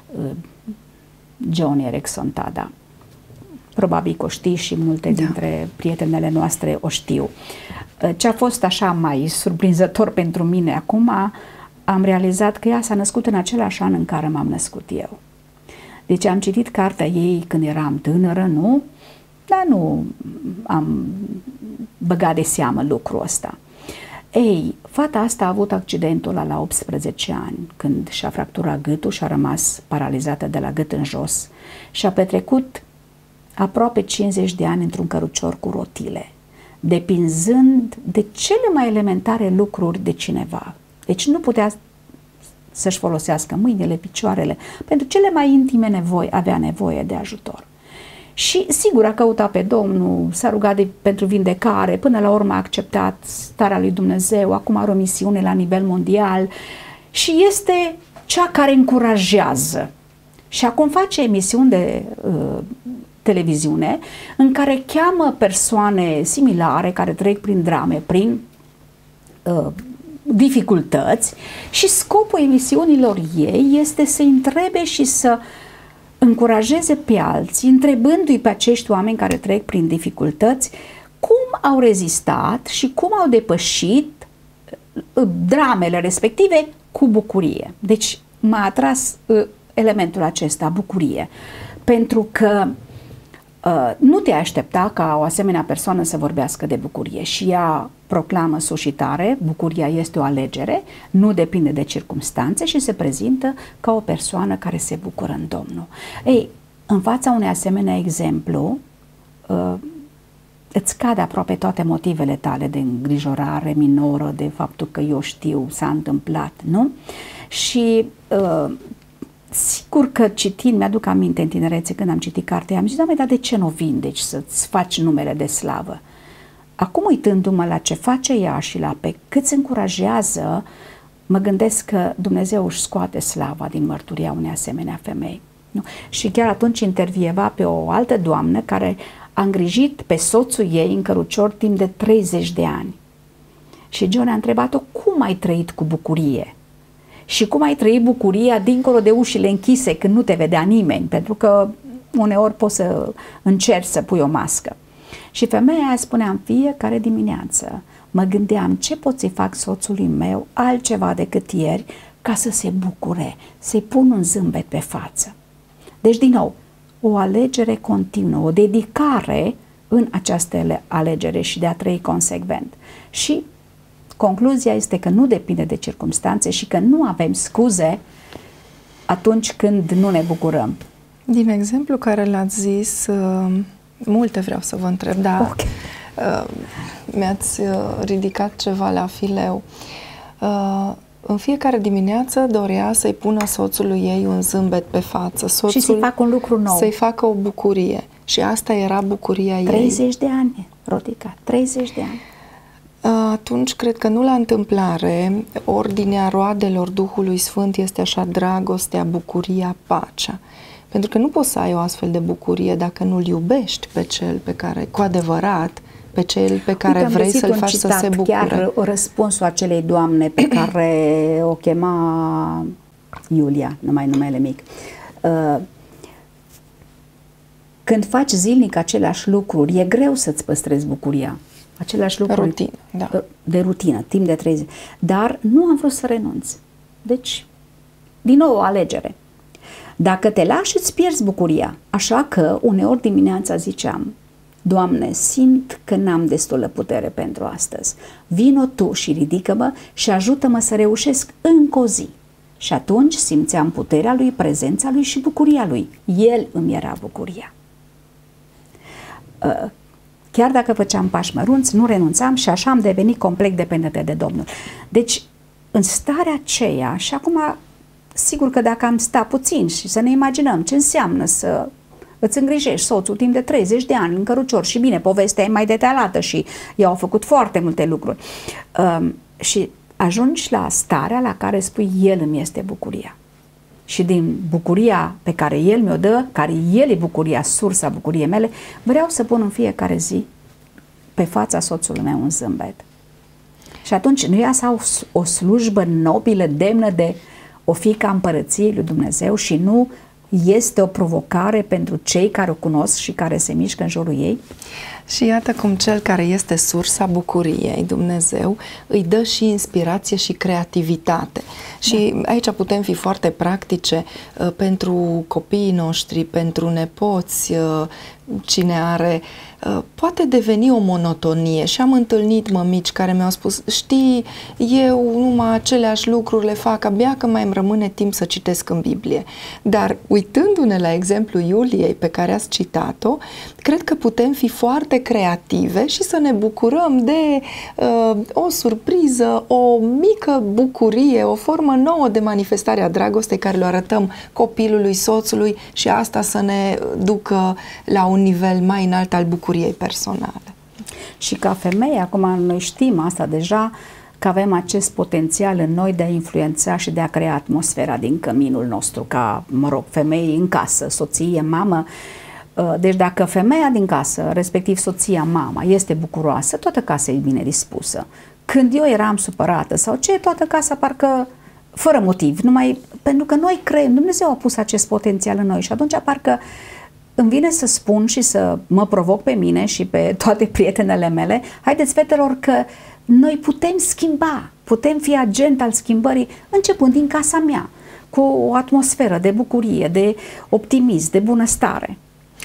Joni Eareckson Tada. Probabil că o știi și multe da. dintre prietenele noastre o știu. Ce a fost așa mai surprinzător pentru mine acum, am realizat că ea s-a născut în același an în care m-am născut eu. Deci am citit cartea ei când eram tânără, nu? Dar nu am băgat de seamă lucrul ăsta. Ei, fata asta a avut accidentul ăla la optsprezece ani, când și-a fracturat gâtul și a rămas paralizată de la gât în jos și a petrecut aproape cincizeci de ani într-un cărucior cu rotile, depinzând de cele mai elementare lucruri de cineva. Deci nu putea să-și folosească mâinile, picioarele, pentru cele mai intime nevoi avea nevoie de ajutor. Și sigur a căutat pe Domnul, s-a rugat de, pentru vindecare, până la urmă a acceptat starea lui Dumnezeu, acum are o misiune la nivel mondial și este cea care încurajează. Și acum face emisiuni de uh, televiziune în care cheamă persoane similare care trec prin drame, prin uh, dificultăți, și scopul emisiunilor ei este să întrebe și să încurajeze pe alții, întrebându-i pe acești oameni care trec prin dificultăți cum au rezistat și cum au depășit dramele respective cu bucurie. Deci m-a atras uh, elementul acesta, bucurie, pentru că uh, nu te aștepta ca o asemenea persoană să vorbească de bucurie, și ea proclamă sus și tare, bucuria este o alegere, nu depinde de circumstanțe, și se prezintă ca o persoană care se bucură în Domnul. Ei, în fața unui asemenea exemplu, uh, îți cade aproape toate motivele tale de îngrijorare minoră, de faptul că eu știu, s-a întâmplat, nu? Și uh, sigur că citind, mi-aduc aminte în tinerețe când am citit cartea, am zis, Doamne, dar de ce nu vindeci să-ți faci numele de slavă? Acum, uitându-mă la ce face ea și la pe cât se încurajează, mă gândesc că Dumnezeu își scoate slava din mărturia unei asemenea femei. Nu? Și chiar atunci intervieva pe o altă doamnă care a îngrijit pe soțul ei în cărucior timp de treizeci de ani. Și John a întrebat-o, cum ai trăit cu bucurie? Și cum ai trăit bucuria dincolo de ușile închise, când nu te vedea nimeni? Pentru că uneori poți să încerci să pui o mască. Și femeia aia spunea, în fiecare dimineață mă gândeam ce pot să-i fac soțului meu altceva decât ieri ca să se bucure, să-i pun un zâmbet pe față. Deci, din nou, o alegere continuă, o dedicare în această alegere și de a trăi consecvent. Și concluzia este că nu depinde de circumstanțe și că nu avem scuze atunci când nu ne bucurăm. Din exemplu care l-ați zis, multe vreau să vă întreb, dar okay. mi-ați ridicat ceva la fileu. În fiecare dimineață dorea să-i pună soțului ei un zâmbet pe față. Soțul și să-i facă un lucru nou. Să-i facă o bucurie. Și asta era bucuria ei. treizeci de ani, Rodica, treizeci de ani. Atunci cred că nu la întâmplare ordinea roadelor Duhului Sfânt este așa: dragostea, bucuria, pacea. Pentru că nu poți să ai o astfel de bucurie dacă nu-l iubești pe cel pe care, cu adevărat, pe cel pe care Uite, vrei să-l faci citat, să se bucure. Chiar răspunsul acelei doamne pe care o chema Iulia, numai numele mic. Uh, când faci zilnic aceleași lucruri, e greu să-ți păstrezi bucuria. Aceleași lucruri rutină, da. de rutină, timp de trei zile. Dar nu am vrut să renunț. Deci, din nou o alegere. Dacă te lași, îți pierzi bucuria. Așa că uneori dimineața ziceam: Doamne, simt că n-am destulă putere pentru astăzi. Vino Tu și ridică-mă și ajută-mă să reușesc încă o zi. Și atunci simțeam puterea Lui, prezența Lui și bucuria Lui. El îmi era bucuria. Chiar dacă făceam pași mărunți, nu renunțam și așa am devenit complet dependentă de Domnul. Deci, în starea aceea, și acum, sigur că dacă am sta puțin și să ne imaginăm ce înseamnă să îți îngrijești soțul timp de treizeci de ani în cărucior, și bine, povestea e mai detaliată și i au făcut foarte multe lucruri, um, și ajungi la starea la care spui: El îmi este bucuria. Și din bucuria pe care El mi-o dă, care El e bucuria, sursa bucuriei mele, vreau să pun în fiecare zi pe fața soțului meu un zâmbet. Și atunci nu e asta o, o slujbă nobilă, demnă de o fiică a împărăției lui Dumnezeu și nu este o provocare pentru cei care o cunosc și care se mișcă în jurul ei? Și iată cum cel care este sursa bucuriei, Dumnezeu, îi dă și inspirație și creativitate. Și da. Aici putem fi foarte practice uh, pentru copiii noștri, pentru nepoți, uh, cine are, uh, poate deveni o monotonie. Și am întâlnit mămici care mi-au spus: știi, eu numai aceleași lucruri le fac, abia că mai îmi rămâne timp să citesc în Biblie. Dar uitându-ne la exemplu Iuliei pe care ați citat-o, cred că putem fi foarte creative și să ne bucurăm de uh, o surpriză, o mică bucurie, o formă nouă de manifestare a dragostei care le arătăm copilului, soțului, și asta să ne ducă la un nivel mai înalt al bucuriei personale. Și ca femeie, acum noi știm asta deja, că avem acest potențial în noi de a influența și de a crea atmosfera din căminul nostru, ca, mă rog, femei în casă, soție, mamă. Deci dacă femeia din casă, respectiv soția, mama, este bucuroasă, toată casa e bine dispusă. Când eu eram supărată sau ce, toată casa parcă fără motiv, numai pentru că noi creăm, Dumnezeu a pus acest potențial în noi și atunci parcă îmi vine să spun și să mă provoc pe mine și pe toate prietenele mele: haideți, fetelor, că noi putem schimba, putem fi agent al schimbării începând din casa mea, cu o atmosferă de bucurie, de optimism, de bunăstare.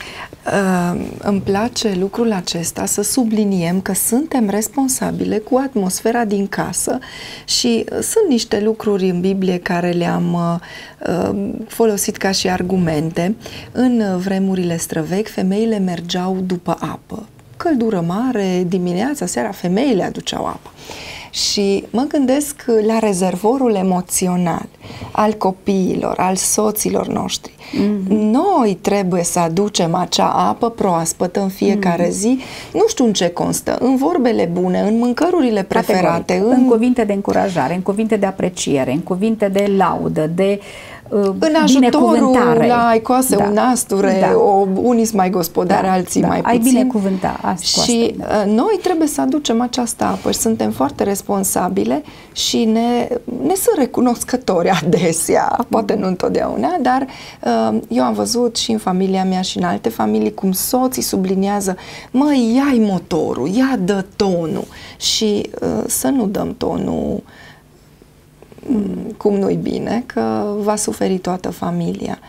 Uh, îmi place lucrul acesta, să subliniem că suntem responsabile cu atmosfera din casă și sunt niște lucruri în Biblie care le-am uh, folosit ca și argumente. În vremurile străvechi, femeile mergeau după apă. Căldură mare, dimineața, seara, femeile aduceau apă. Și mă gândesc la rezervorul emoțional al copiilor, al soților noștri. Mm-hmm. Noi trebuie să aducem acea apă proaspătă în fiecare mm-hmm. zi. Nu știu în ce constă, în vorbele bune, în mâncărurile preferate, în... în cuvinte de încurajare, în cuvinte de apreciere, în cuvinte de laudă, de uh, în ajutorul la ai coase da. un nasture, da. o, unii sunt mai gospodari, da. alții da. mai ai puțin. binecuvânta. Și da. noi trebuie să aducem această apă și suntem foarte responsabile și ne, ne sunt recunoscători adesea, poate nu întotdeauna, dar uh, eu am văzut și în familia mea și în alte familii cum soții subliniază: măi, ia-i motorul, ia dă tonul, și uh, să nu dăm tonul cum nu-i bine, că va suferi toată familia.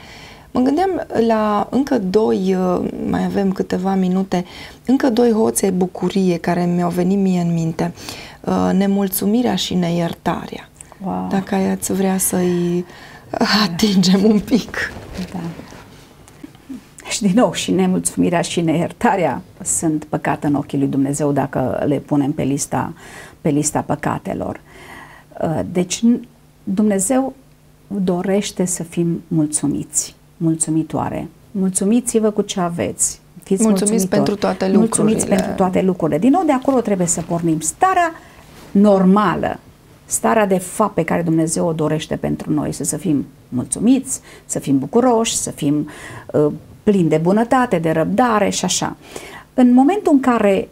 Mă gândeam la încă doi, mai avem câteva minute, încă doi hoți ai bucurie care mi-au venit mie în minte. Nemulțumirea și neiertarea. Wow. Dacă ați vrea să-i atingem un pic. Da. Și din nou, și nemulțumirea și neiertarea sunt păcate în ochii lui Dumnezeu dacă le punem pe lista, pe lista păcatelor. Deci Dumnezeu dorește să fim mulțumiți, mulțumitoare. Mulțumiți-vă cu ce aveți. Fiți mulțumiți pentru toate lucrurile. Mulțumiți pentru toate lucrurile. Din nou, de acolo trebuie să pornim. Starea normală, starea de fapt pe care Dumnezeu o dorește pentru noi, să, să fim mulțumiți, să fim bucuroși, să fim uh, plini de bunătate, de răbdare și așa. În momentul în care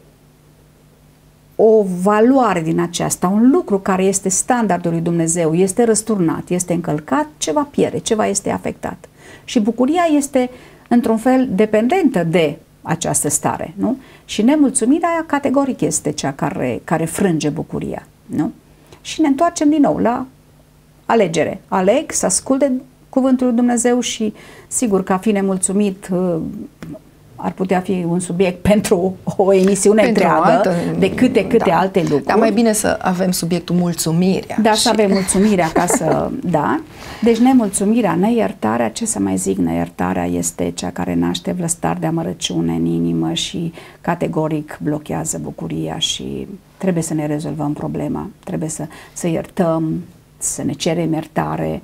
o valoare din aceasta, un lucru care este standardul lui Dumnezeu, este răsturnat, este încălcat, ceva pierde, ceva este afectat. Și bucuria este, într-un fel, dependentă de această stare, nu? Și nemulțumirea aia categoric este cea care, care frânge bucuria, nu? Și ne întoarcem din nou la alegere. Aleg să ascult de cuvântul lui Dumnezeu și, sigur, că a fi nemulțumit ar putea fi un subiect pentru o emisiune pentru întreagă, altă, de câte, câte da. alte lucruri. Dar mai bine să avem subiectul mulțumirea. Da, și... să avem mulțumirea ca să... Da. Deci nemulțumirea, neiertarea, ce să mai zic, neiertarea este cea care naște vlăstari de amărăciune în inimă și categoric blochează bucuria și trebuie să ne rezolvăm problema. Trebuie să, să iertăm, să ne cerem iertare.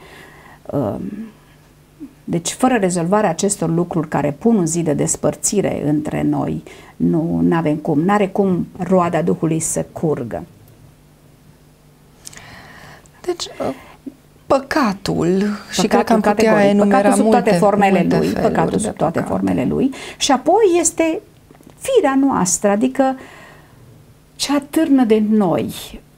Deci, fără rezolvarea acestor lucruri care pun un zid de despărțire între noi, nu avem cum, n-are cum roada Duhului să curgă. Deci, păcatul, păcatul și cred că am putea enumera păcatul sub toate multe, formele multe lui, păcatul sub toate păcate. formele lui, și apoi este firea noastră, adică cea târnă de noi.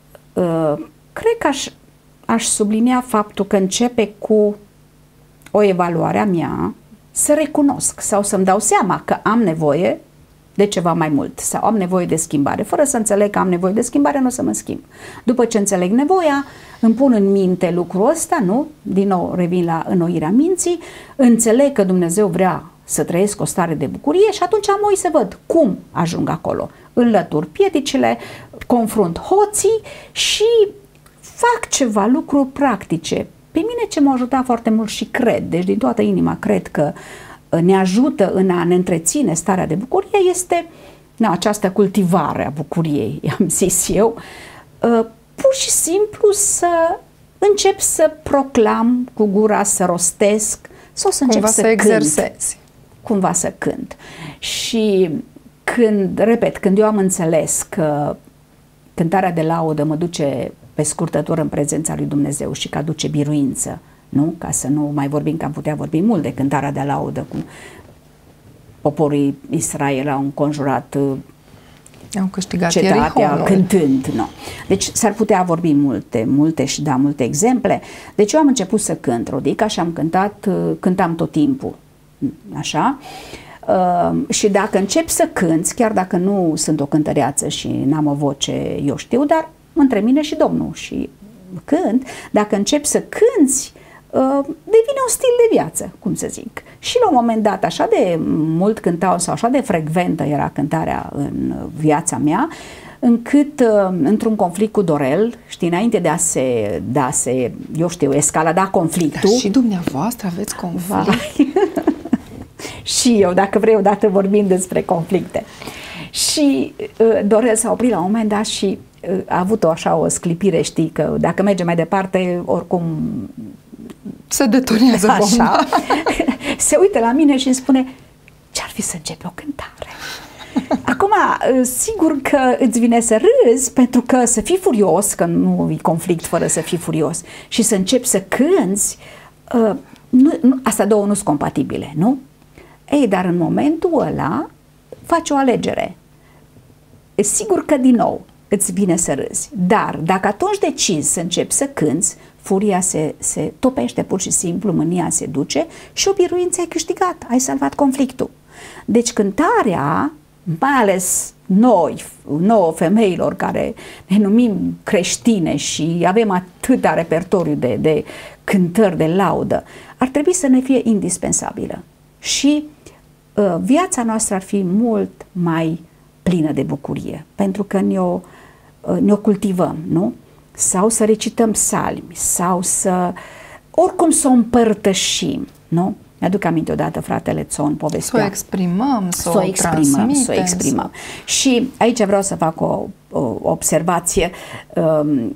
Cred că aș, aș sublinia faptul că începe cu o evaluare a mea, să recunosc sau să-mi dau seama că am nevoie de ceva mai mult sau am nevoie de schimbare. Fără să înțeleg că am nevoie de schimbare, nu o să mă schimb. După ce înțeleg nevoia, îmi pun în minte lucrul ăsta, nu? Din nou revin la înnoirea minții, înțeleg că Dumnezeu vrea să trăiesc o stare de bucurie și atunci amoi să văd cum ajung acolo. Înlătur piedicile, confrunt hoții și fac ceva lucruri practice. Pe mine ce m-a ajutat foarte mult și cred, deci din toată inima cred că ne ajută în a ne întreține starea de bucurie este na, această cultivare a bucuriei, i-am zis eu, pur și simplu să încep să proclam cu gura, să rostesc sau să încep cumva să, să cânt. exersezi. Cumva să cânt. Și când, repet, când eu am înțeles că cântarea de laudă mă duce pe scurtătură în prezența lui Dumnezeu și că aduce biruință, nu? Ca să nu mai vorbim, că am putea vorbi mult de cântarea de laudă, cum poporul Israel au înconjurat au câștigat cetatea cântând. No. Deci s-ar putea vorbi multe, multe și da multe exemple. Deci eu am început să cânt, Rodica, și am cântat, cântam tot timpul, așa. Uh, și dacă încep să cânți, chiar dacă nu sunt o cântăreață și n-am o voce, eu știu, dar între mine și Domnul și cânt, dacă încep să cânți, uh, devine un stil de viață, cum să zic. Și la un moment dat, așa de mult cântau sau așa de frecventă era cântarea în viața mea, încât uh, într-un conflict cu Dorel, știi, înainte de a se, de a se eu știu, escalada conflictul. Dar și dumneavoastră aveți conflict. Și eu, dacă vrei, odată vorbim despre conflicte. Și uh, Dorel s-a oprit la un moment dat și uh, a avut o așa o sclipire, știi, că dacă merge mai departe, oricum se detonează așa. Se uită la mine și îmi spune: ce-ar fi să începe o cântare? Acum, sigur că îți vine să râzi, pentru că să fii furios, că nu e conflict fără să fii furios, și să începi să cânți, uh, nu, nu, astea două nu sunt compatibile, nu? Ei, dar în momentul ăla faci o alegere. E sigur că din nou îți vine să râzi, dar dacă atunci decizi să începi să cânți, furia se, se topește pur și simplu, mânia se duce și o biruință ai câștigat, ai salvat conflictul. Deci cântarea mai ales noi, nouă femeilor care ne numim creștine și avem atâta repertoriu de, de cântări de laudă, ar trebui să ne fie indispensabilă. Și uh, viața noastră ar fi mult mai plină de bucurie, pentru că ne-o, uh, ne-o cultivăm, nu? Sau să recităm psalmi, sau să, oricum să o împărtășim, nu? Mi-aduc aminte odată fratele Țon povestea. Să o exprimăm, să, să o exprimăm, transmitem, să o exprimăm. Și aici vreau să fac o, o observație. Um,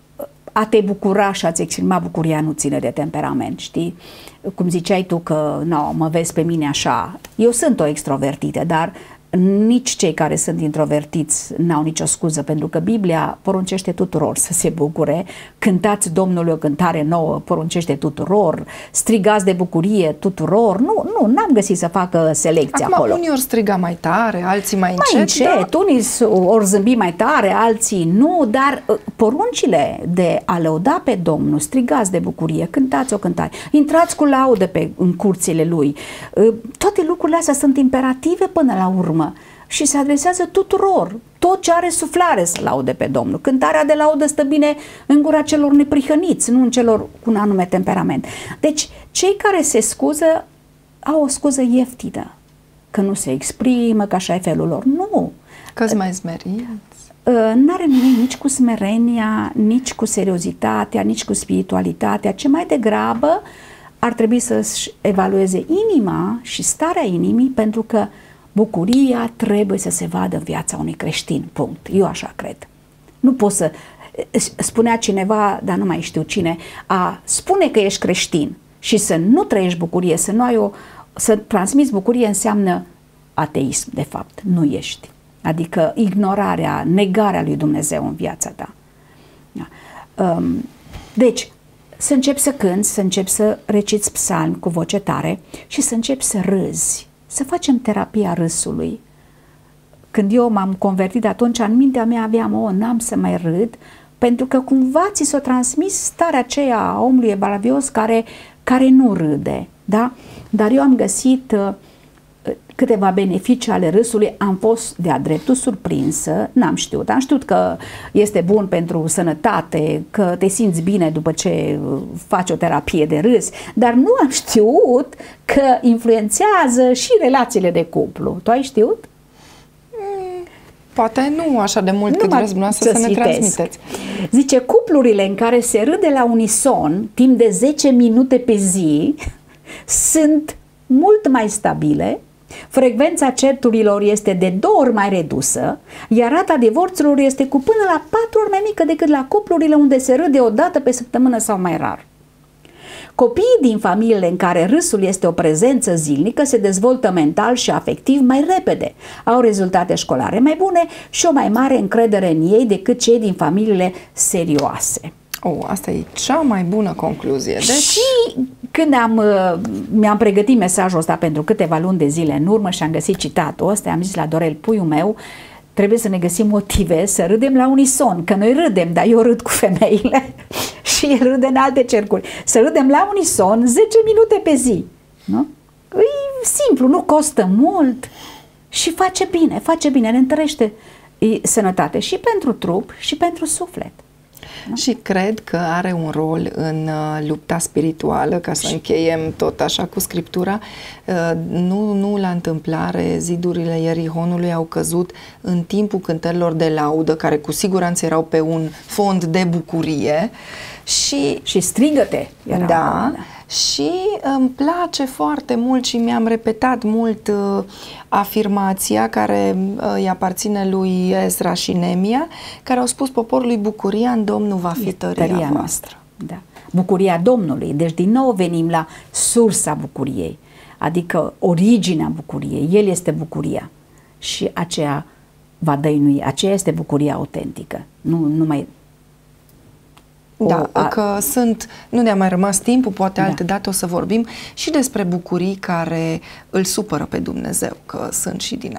a te bucura și a-ți exprima bucuria nu ține de temperament, știi? Cum ziceai tu că, no, mă vezi pe mine așa. Eu sunt o extrovertită, dar nici cei care sunt introvertiți n-au nicio scuză, pentru că Biblia poruncește tuturor să se bucure, cântați Domnului o cântare nouă, poruncește tuturor, strigați de bucurie tuturor. Nu, nu, n-am găsit să facă selecție acum, acolo. Unii ori striga mai tare, alții mai încet. Mai încet, da? unii ori zâmbi mai tare, alții nu, dar poruncile de a lăuda pe Domnul, strigați de bucurie, cântați o cântare, intrați cu laudă pe, în curțile Lui, toate lucrurile astea sunt imperative până la urmă și se adresează tuturor, tot ce are suflare să laude pe Domnul. Cântarea de laudă stă bine în gura celor neprihăniți, nu în celor cu un anume temperament. Deci, cei care se scuză au o scuză ieftină, că nu se exprimă, că așa e felul lor. Nu! Că-s mai smeriți. N-are nimic nici cu smerenia, nici cu seriozitatea, nici cu spiritualitatea, ce mai degrabă ar trebui să-și evalueze inima și starea inimii, pentru că bucuria trebuie să se vadă în viața unui creștin, punct. Eu așa cred. Nu poți să... Spunea cineva, dar nu mai știu cine, a spune că ești creștin și să nu trăiești bucurie, să nu ai o... să transmiți bucurie înseamnă ateism, de fapt. Nu ești. Adică ignorarea, negarea lui Dumnezeu în viața ta. Deci, să începi să cânți, să începi să reciți psalmi cu voce tare și să începi să râzi. Să facem terapia râsului. Când eu m-am convertit atunci, în mintea mea aveam, o, n-am să mai râd, pentru că cumva ți s-o transmis starea aceea a omului evlavios care, care nu râde, da? Dar eu am găsit uh, câteva beneficii ale râsului, am fost de-a dreptul surprinsă, n-am știut, am știut că este bun pentru sănătate, că te simți bine după ce faci o terapie de râs, dar nu am știut că influențează și relațiile de cuplu. Tu ai știut? Poate nu așa de mult cât vreți dumneavoastră să ne transmiteți. Zice, cuplurile în care se râde la unison timp de zece minute pe zi sunt mult mai stabile, frecvența certurilor este de două ori mai redusă, iar rata divorțurilor este cu până la patru ori mai mică decât la cuplurile unde se râde o dată pe săptămână sau mai rar. Copiii din familiile în care râsul este o prezență zilnică se dezvoltă mental și afectiv mai repede, au rezultate școlare mai bune și o mai mare încredere în ei decât cei din familiile serioase. Oh, asta e cea mai bună concluzie. Deci... Și când am, mi-am pregătit mesajul ăsta pentru câteva luni de zile în urmă și am găsit citatul ăsta, am zis la Dorel, puiul meu, trebuie să ne găsim motive să râdem la unison, că noi râdem, dar eu râd cu femeile și el râde în alte cercuri. Să râdem la unison zece minute pe zi. Nu? E simplu, nu costă mult și face bine, face bine, ne întărește sănătate și pentru trup și pentru suflet. Și cred că are un rol în uh, lupta spirituală, ca să încheiem tot așa cu Scriptura. Uh, nu, nu la întâmplare, zidurile Ierihonului au căzut în timpul cântărilor de laudă, care cu siguranță erau pe un fond de bucurie. Și, și strigăte erau. Da, și îmi place foarte mult și mi-am repetat mult uh, afirmația care uh, îi aparține lui Ezra și Nemia, care au spus poporului: bucuria în Domnul va fi tăria, tăria voastră. noastră. Da. Bucuria Domnului. Deci din nou venim la sursa bucuriei, adică originea bucuriei. El este bucuria și aceea va dăinui, aceea este bucuria autentică. Nu, nu mai... Da, o, a... că sunt, nu ne-a mai rămas timpul, poate altă da. dată o să vorbim și despre bucurii care îl supără pe Dumnezeu, că sunt și din astea.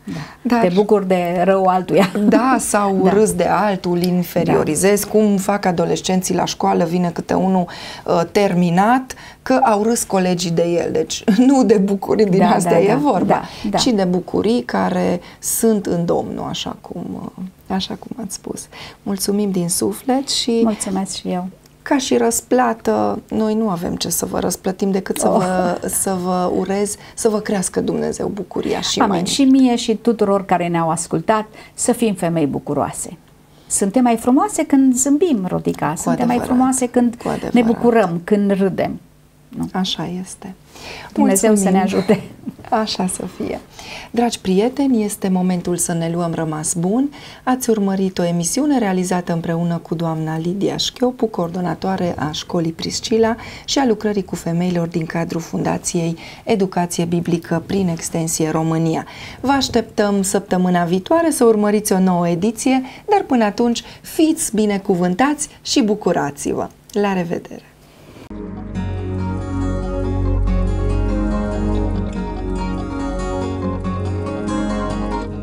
Da. Dar, te bucuri de rău altuia. Da, sau da. râs de altul, inferiorizezi, da. Cum fac adolescenții la școală, vine câte unul uh, terminat, că au râs colegii de el. Deci nu de bucurii din da, astea da, e da, vorba, da, da. ci de bucurii care sunt în Domnul, așa cum, uh, așa cum ați spus. Mulțumim din suflet și... Mulțumesc și eu. Ca și răsplată, noi nu avem ce să vă răsplătim decât să, oh. vă, să vă urez, să vă crească Dumnezeu bucuria și Amin. mai... Și mie și tuturor care ne-au ascultat, să fim femei bucuroase. Suntem mai frumoase când zâmbim, Rodica, Cu suntem adevărat. mai frumoase când ne bucurăm, când râdem. Nu? Așa este. Dumnezeu Mulțumim. să ne ajute. Așa să fie. Dragi prieteni, este momentul să ne luăm rămas bun. Ați urmărit o emisiune realizată împreună cu doamna Lidia Șchiopu, coordonatoare a Școlii Priscila și a lucrării cu femeilor din cadrul Fundației Educație Biblică prin Extensie România. Vă așteptăm săptămâna viitoare să urmăriți o nouă ediție, dar până atunci fiți binecuvântați și bucurați-vă. La revedere!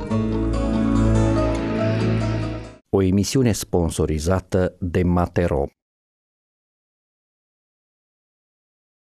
O emisiune sponsorizată de Matero.